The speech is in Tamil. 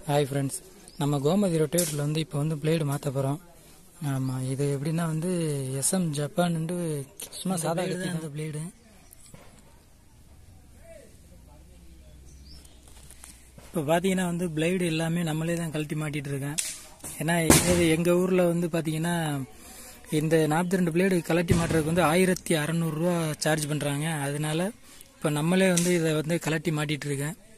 ஹாய் ஃப்ரெண்ட்ஸ், நம்ம கோமதி ரொட்டேட்டரில் வந்து இப்போ வந்து பிளேடு மாற்ற போகிறோம். ஆமாம், இது எப்படின்னா வந்து SM ஜப்பான்ட்டு சும்மா சாதா தான் அந்த பிளேடு. இப்போ பார்த்தீங்கன்னா வந்து பிளேடு எல்லாமே நம்மளே தான் கழட்டி மாட்டிகிட்டு இருக்கேன். ஏன்னா எங்கள் ஊரில் வந்து பார்த்தீங்கன்னா இந்த 42 பிளேடு கழட்டி மாட்டுறதுக்கு வந்து 1600 ரூபா சார்ஜ் பண்ணுறாங்க. அதனால இப்போ நம்மளே வந்து இதை வந்து கழட்டி மாட்டிகிட்டு இருக்கேன்.